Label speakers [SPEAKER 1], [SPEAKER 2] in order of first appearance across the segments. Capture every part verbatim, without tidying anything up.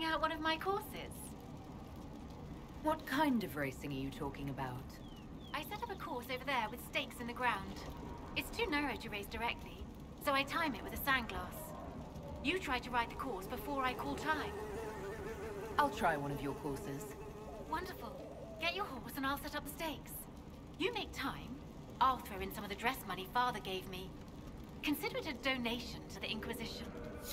[SPEAKER 1] out one of my courses?
[SPEAKER 2] What kind of racing are you talking about?
[SPEAKER 1] I set up a course over there with stakes in the ground. It's too narrow to race directly, so I time it with a sandglass. You try to ride the course before I call time.
[SPEAKER 2] I'll try one of your courses.
[SPEAKER 1] Wonderful. Get your horse and I'll set up the stakes. You make time, I'll throw in some of the dress money Father gave me. Consider it a donation to the Inquisition.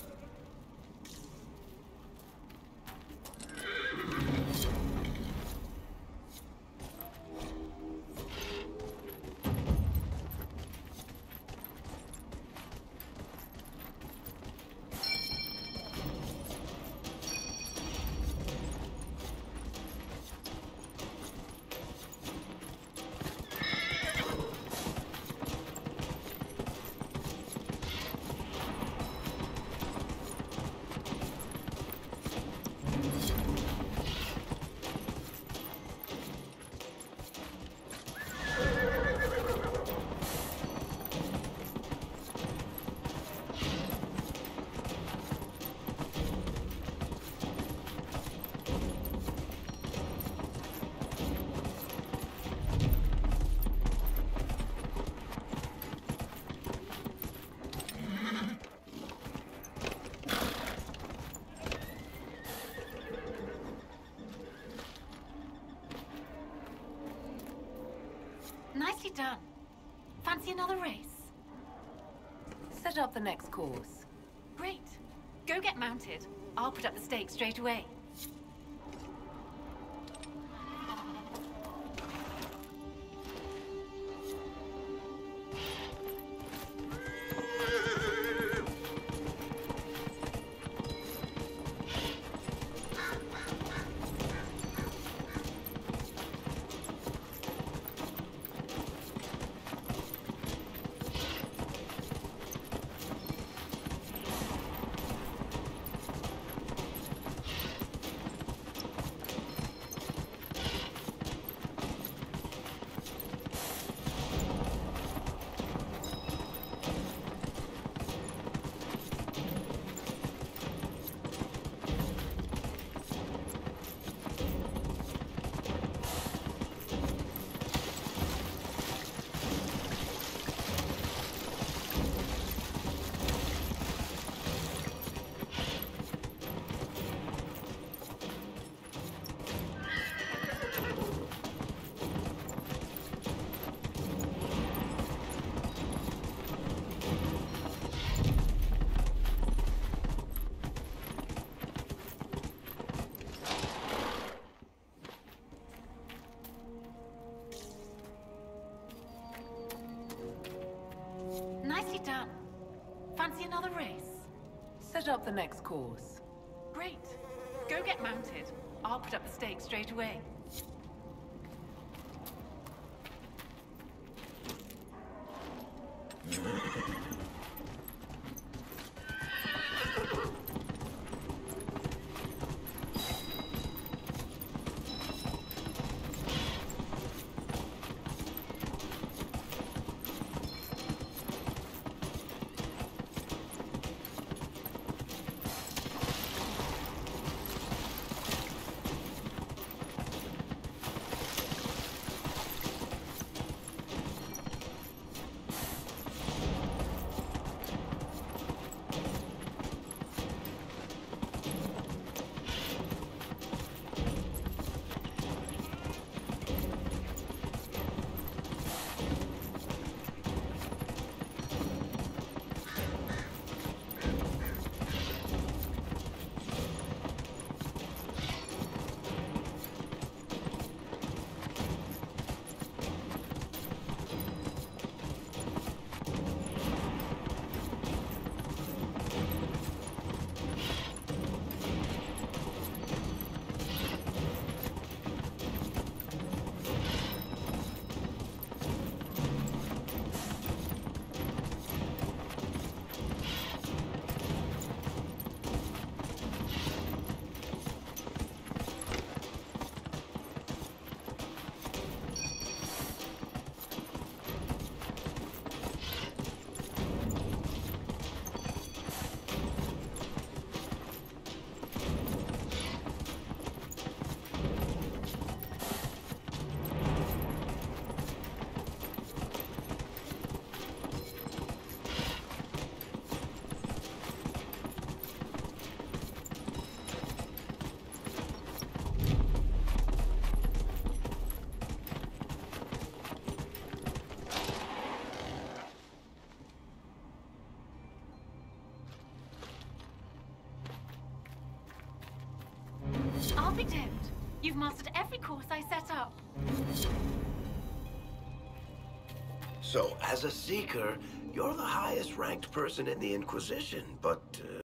[SPEAKER 1] Nicely done. Fancy another race?
[SPEAKER 2] Set up the next course.
[SPEAKER 1] Great. Go get mounted. I'll put up the stakes straight away. Nicely done. Fancy another race?
[SPEAKER 2] Set up the next course.
[SPEAKER 1] Great. Go get mounted. I'll put up the stakes straight away. I'll be damned. You've mastered every course I set up.
[SPEAKER 3] So, as a Seeker, you're the highest ranked person in the Inquisition, but